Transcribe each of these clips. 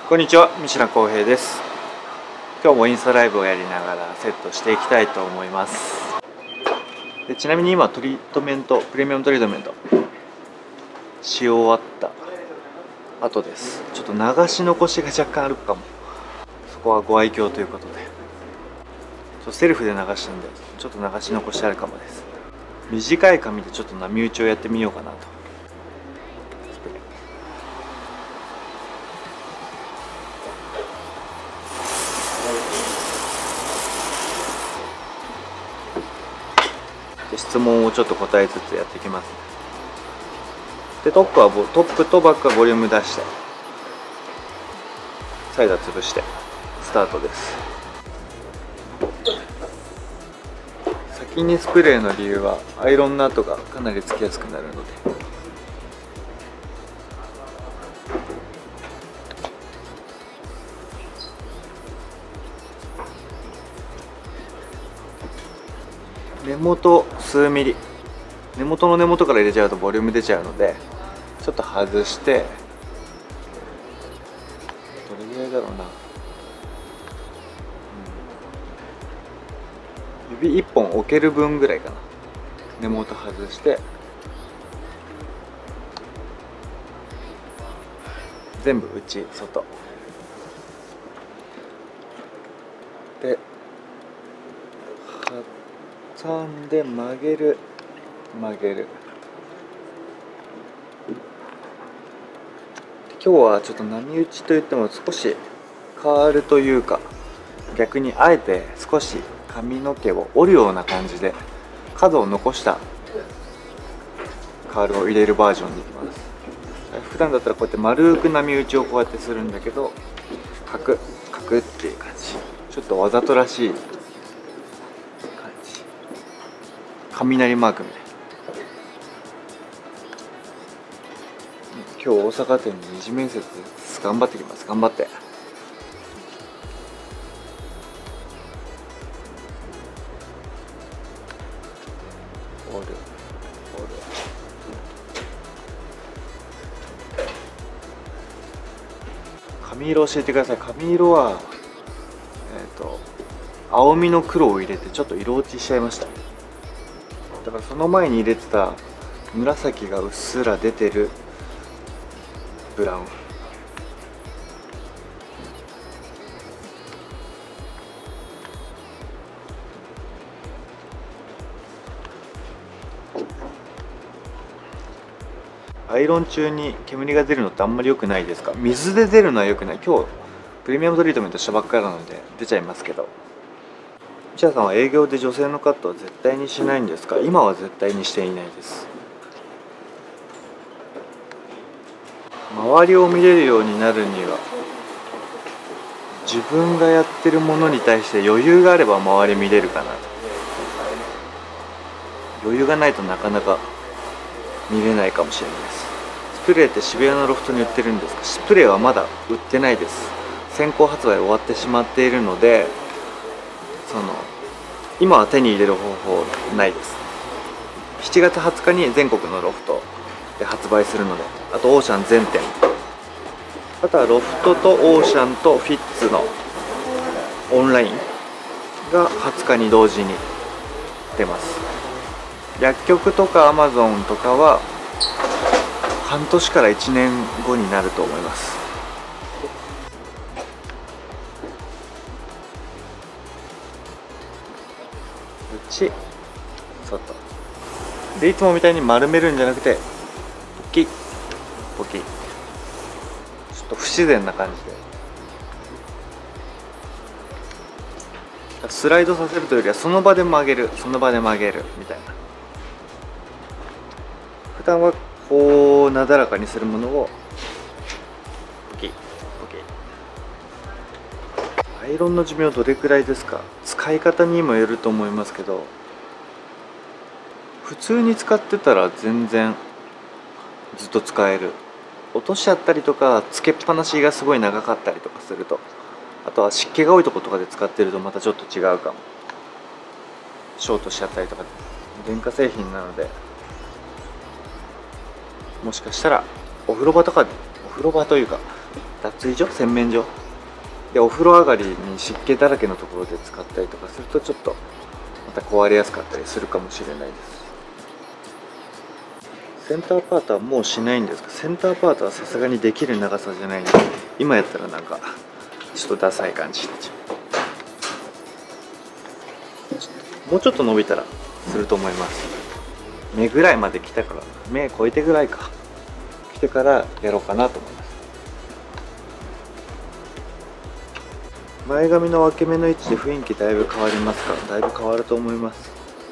こんにちは、三品康平です。今日もインスタライブをやりながらセットしていきたいと思います。でちなみに今プレミアムトリートメントし終わった後です。ちょっと流し残しが若干あるかも。そこはご愛嬌ということで、セルフで流したんでちょっと流し残しあるかもです。短い髪でちょっと波打ちをやってみようかなと。質問をちょっと答えつつやっていきます。でトップとバックはボリューム出して、サイド潰してスタートです。先にスプレーの理由はアイロンの跡がかなりつきやすくなるので、根元数ミリ、根元の根元から入れちゃうとボリューム出ちゃうので、ちょっと外して、どれぐらいだろうな、指1本置ける分ぐらいかな。根元外して全部内外で挟んで曲げる。今日はちょっと波打ちといっても少しカールというか、逆にあえて少し髪の毛を折るような感じで角を残したカールを入れるバージョンでいきます。普段だったらこうやって丸く波打ちをこうやってするんだけど、カクっていう感じ、ちょっとわざとらしい雷マークみたいな。今日大阪店に二次面接です。頑張ってきます。頑張って。折る。髪色教えてください。髪色は青みの黒を入れてちょっと色落ちしちゃいました。だからその前に入れてた紫がうっすら出てるブラウン。アイロン中に煙が出るのってあんまり良くないですか？水で出るのは良くない。今日プレミアムトリートメントしたばっかりなので出ちゃいますけど、内田さんは営業で女性のカットは絶対にしないんですか？今は絶対にしていないです。周りを見れるようになるには、自分がやってるものに対して余裕があれば周り見れるかなと。余裕がないとなかなか見れないかもしれないです。スプレーって渋谷のロフトに売ってるんですか？スプレーはまだ売ってないです。先行発売終わってしまっているので、今は手に入れる方法ないです。7月20日に全国のロフトで発売するので、あとオーシャン全店、あとはロフトとオーシャンとフィッツのオンラインが20日に同時に出ます。薬局とかアマゾンとかは半年から1年後になると思います。内外で、いつもみたいに丸めるんじゃなくてポキちょっと不自然な感じでスライドさせるというよりはその場で曲げるみたいな。普段はこうなだらかにするものをポキ。アイロンの寿命どれくらいですか？使い方にもよると思いますけど、普通に使ってたら全然ずっと使える。落としちゃったりとかつけっぱなしがすごい長かったりとかすると、あとは湿気が多いところとかで使ってるとまたちょっと違うかも。ショートしちゃったりとか、電化製品なので、もしかしたらお風呂場というか脱衣所、洗面所でお風呂上がりに湿気だらけのところで使ったりとかするとちょっとまた壊れやすかったりするかもしれないです。センターパートはもうしないんですか？センターパートはさすがにできる長さじゃないので、今やったらなんかちょっとダサい感じになっちゃう。もうちょっと伸びたらすると思います。目ぐらいまで来たから、目超えてぐらいか来てからやろうかなと思います。前髪の分け目の位置で雰囲気だいぶ変わりますか？だいぶ変わると思います。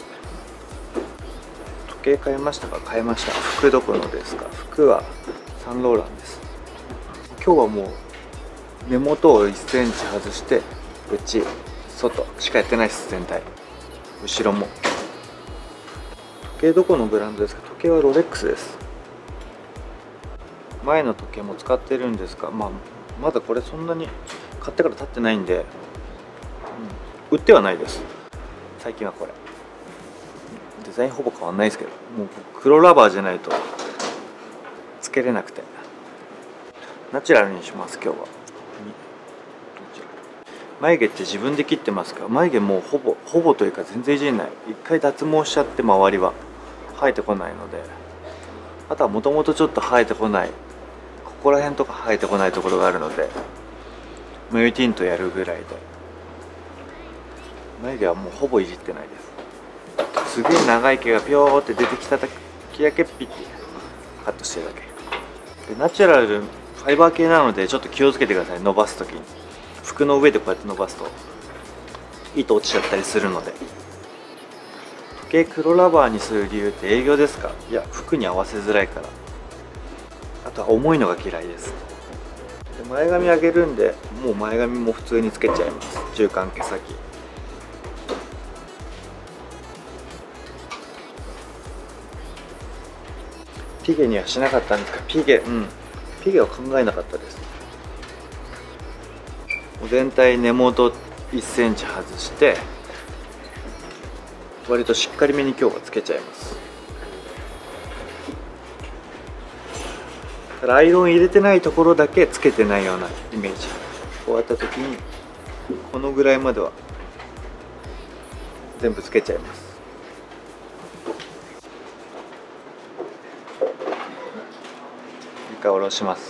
時計変えましたか？変えました。服どこのですか？服はサンローランです。今日はもう根元を1センチ外して内外しかやってないです。全体後ろも。時計どこのブランドですか？時計はロレックスです。前の時計も使ってるんですが、まだこれそんなに買ってから経ってないんで、売ってはないです。最近はこれデザインほぼ変わんないですけど、もう黒ラバーじゃないとつけれなくてナチュラルにします。今日は眉毛って自分で切ってますか？眉毛もうほぼというか全然いじんない。一回脱毛しちゃって周りは生えてこないので、あとはもともとちょっと生えてこない、ここら辺とか生えてこないところがあるので眉ティントやるぐらいで、眉毛はもうほぼいじってないです。すげえ長い毛がピョーって出てきた時だけピッてカットしてるだけで、ナチュラルファイバー系なのでちょっと気をつけてください。伸ばす時に服の上でこうやって伸ばすと糸落ちちゃったりするので。時計黒ラバーにする理由って営業ですか？いや、服に合わせづらいから。あとは重いのが嫌いです。で前髪上げるんで、もう前髪も普通につけちゃいます。中間毛先。ピゲにはしなかったんですか？ピゲは考えなかったです。全体根元1センチ外して割としっかりめに今日はつけちゃいます。ただアイロン入れてないところだけつけてないようなイメージ。こうやった時にこのぐらいまでは全部つけちゃいます。一回下ろします。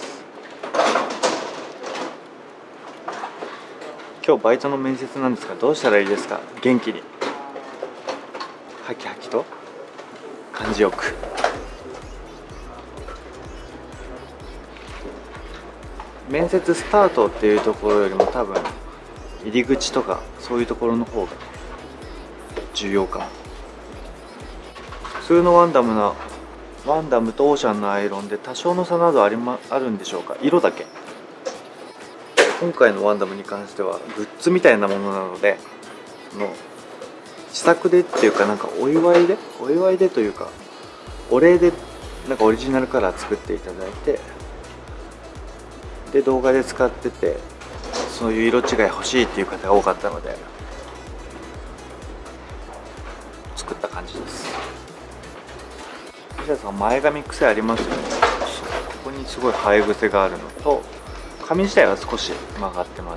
今日バイトの面接なんですが、どうしたらいいですか？元気にハキハキと感じよく。面接スタートっていうところよりも多分入り口とかそういうところの方が重要か。普通のワンダムとオーシャンのアイロンで多少の差などあるんでしょうか？色だけ。今回のワンダムに関してはグッズみたいなものなので、試作でっていうか、なんかお祝いでというかお礼でなんかオリジナルカラー作っていただいて、で動画で使ってて、そういう色違い欲しいっていう方が多かったので作った感じです。西田さん前髪癖ありますよね。ここにすごい生え癖があるのと、髪自体は少し曲がってます。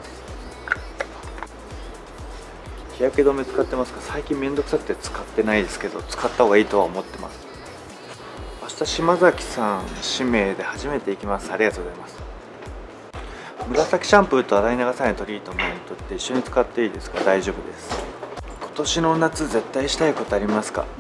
日焼け止め使ってますか？最近めんどくさくて使ってないですけど、使った方がいいとは思ってます。明日島崎さん指名で初めて行きます。ありがとうございます。紫シャンプーと洗い流さないトリートメントって一緒に使っていいですか？大丈夫です。今年の夏絶対したいことありますか？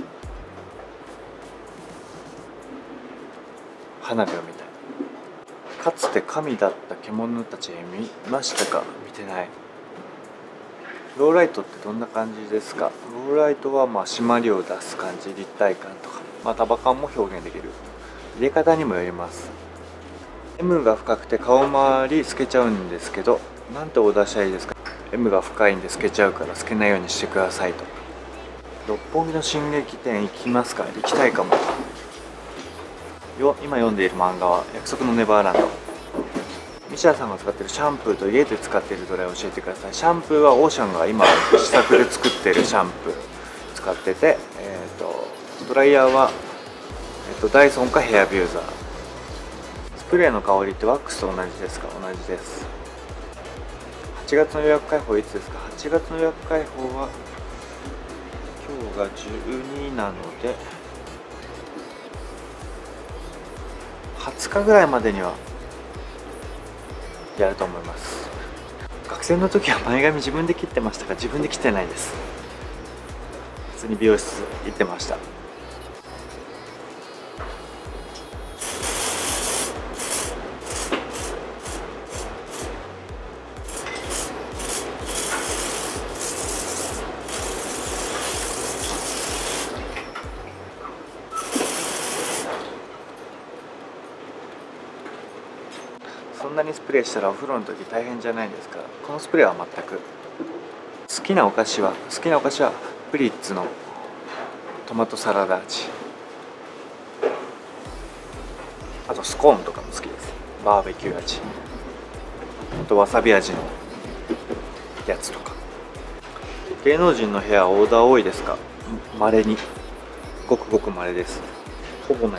花火を見たい。かつて神だった獣たちへ見ましたか？見てない。ローライトってどんな感じですか？ローライトは締まりを出す感じ、立体感とか、束感も表現できる。入れ方にもよります。M が深くて顔周り透けちゃうんですけど、なんてオーダーしたらいいですか？ M が深いんで透けちゃうから透けないようにしてくださいと。六本木の進撃店行きますか？行きたいかも。今読んでいる漫画は約束のネバーランド。西田さんが使っているシャンプーと家で使っているどれを教えてください。シャンプーはオーシャンが今試作で作っているシャンプー使ってて、ドライヤーは、ダイソンかヘアビューザースプレーの香りってワックスと同じですか？同じです。8月の予約開放いつですか？8月の予約開放は今日が12なので20日ぐらいまでにはやると思います。学生の時は前髪自分で切ってましたが、自分で切ってないです。普通に美容室行ってました。そんなにスプレーしたらお風呂の時大変じゃないですか？このスプレーは全く。好きなお菓子はプリッツのトマトサラダ味、あとスコーンとかも好きです。バーベキュー味、あとわさび味のやつとか。芸能人の部屋オーダー多いですか？稀に、ごくごく稀です。ほぼない。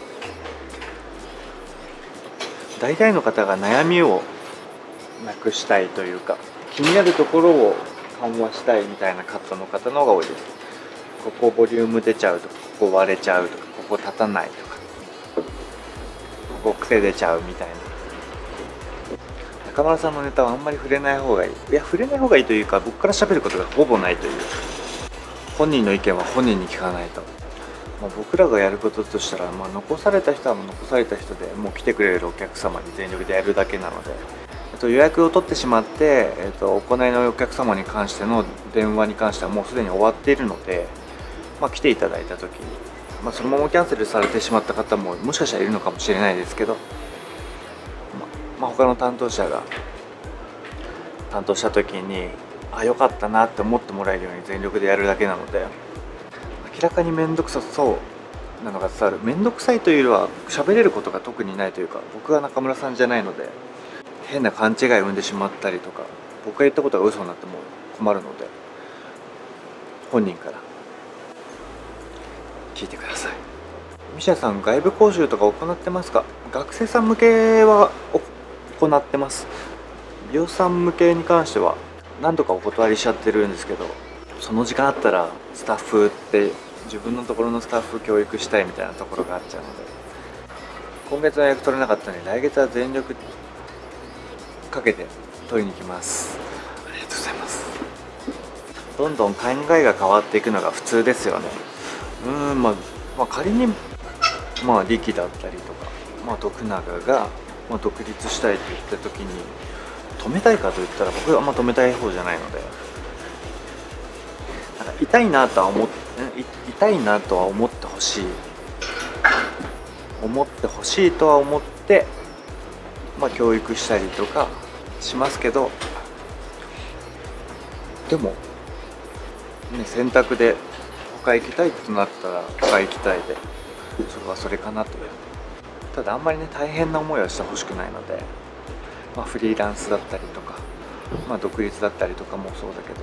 大体の方が悩みをなくしたいというか、気になるところを緩和したいみたいなカットの方の方が多いです。ここボリューム出ちゃうとか、ここ割れちゃうとか、ここ立たないとか、ここ癖出ちゃうみたいな。中村さんのネタはあんまり触れない方がいい。いや、触れない方がいいというか、僕から喋ることがほぼないという。本人の意見は本人に聞かないと。僕らがやることとしたら、残された人は残された人でもう来てくれるお客様に全力でやるだけなので、予約を取ってしまって、行いのお客様に関しての電話に関してはもうすでに終わっているので、来ていただいた時に、そのままキャンセルされてしまった方ももしかしたらいるのかもしれないですけど、他の担当者が担当した時に良かったなって思ってもらえるように全力でやるだけなので、明らかに面倒くさそうなのが伝わる。面倒くさいというよりは喋れることが特にないというか、僕が中村さんじゃないので変な勘違いを生んでしまったりとか、僕が言ったことが嘘になっても困るので、本人から聞いてください。ミシャさん、外部講習とか行ってますか？学生さん向けは行ってます。美容師さん向けに関しては何度かお断りしちゃってるんですけど、その時間あったらスタッフって自分のところのスタッフ教育したいみたいなところがあっちゃうので、今月の予約取れなかったので来月は全力かけて取りに行きます。ありがとうございます。どんどん考えが変わっていくのが普通ですよね。仮に力だったりとか、徳永が独立したいと言った時に止めたいかといったら、僕はあんま止めたい方じゃないので、痛いなとは思ってほしいとは思って、教育したりとかしますけど、でも、選択で他行きたいとなったら他行きたいで、それはそれかなと。ただあんまり大変な思いはしてほしくないので、フリーランスだったりとか、独立だったりとかもそうだけど、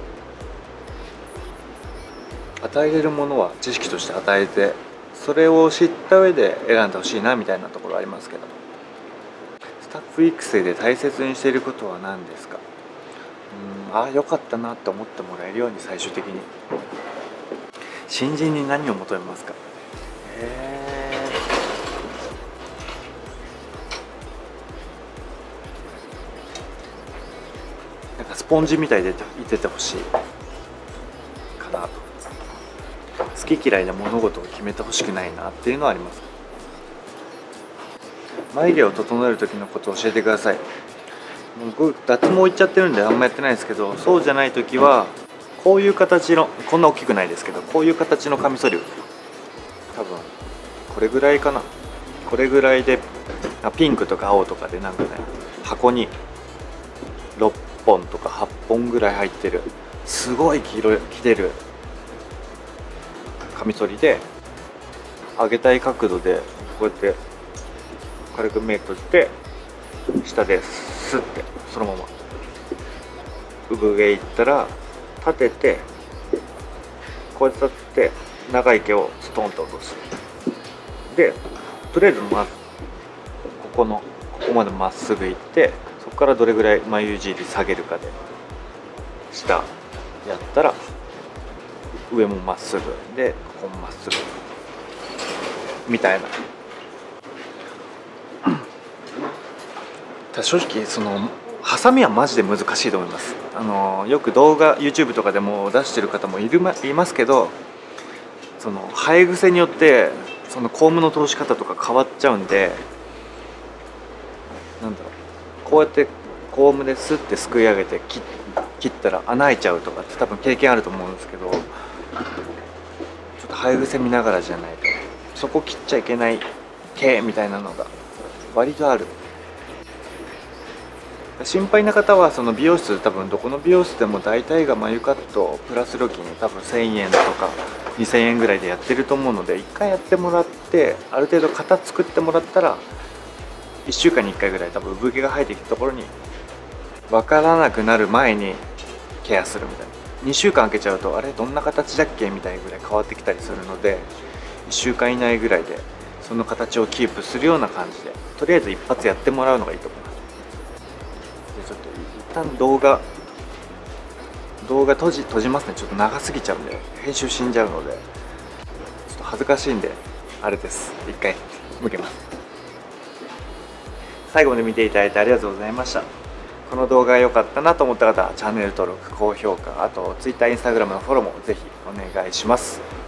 与えれるものは知識として与えて、それを知った上で選んでほしいなみたいなところありますけど。スタッフ育成で大切にしていることは何ですか？良かったなって思ってもらえるように、最終的に新人に何を求めますか？スポンジみたいでいててほしいかなと。好き嫌いで物事を決めてほしくないなっていうのはあります。眉毛を整える時のことを教えてください。僕脱毛行っちゃってるんであんまやってないですけど、そうじゃない時はこういう形の、こんな大きくないですけど、こういう形のカミソリを、多分これぐらいかな、これぐらいでピンクとか青とかで箱に6本とか8本ぐらい入ってるすごい着てるカミソリで、上げたい角度でこうやって軽くメイクして下でスッてそのまま産毛いったら立てて、こうやって立って長い毛をストンと落とす。でとりあえずまずここまでまっすぐ行って、そこからどれぐらい眉尻下げるかで下やったら上もまっすぐで、ここもまっすぐみたいな。正直そのハサミはマジで難しいと思います。よく動画 YouTube とかでも出してる方もいますけど、その生え癖によってそのコームの通し方とか変わっちゃうんで、なんだろう、こうやってコームですってすくい上げて切ったら穴開いちゃうとかって多分経験あると思うんですけど、ちょっと生え癖見ながらじゃないとそこ切っちゃいけない系みたいなのが割とある。心配な方はその美容室、多分どこの美容室でも大体が眉カットプラス料金多分1000円とか2000円ぐらいでやってると思うので、1回やってもらってある程度型作ってもらったら1週間に1回ぐらい多分産毛が生えてきたところに分からなくなる前にケアするみたいな。2週間空けちゃうとあれどんな形だっけみたいぐらい変わってきたりするので、1週間以内ぐらいでその形をキープするような感じでとりあえず一発やってもらうのがいいと思います。ちょっと一旦動画閉じますね。ちょっと長すぎちゃうんで編集死んじゃうので、ちょっと恥ずかしいんであれです。一回向けます。最後まで見ていただいてありがとうございました。この動画が良かったなと思った方はチャンネル登録、高評価、あと Twitter、Instagram のフォローもぜひお願いします。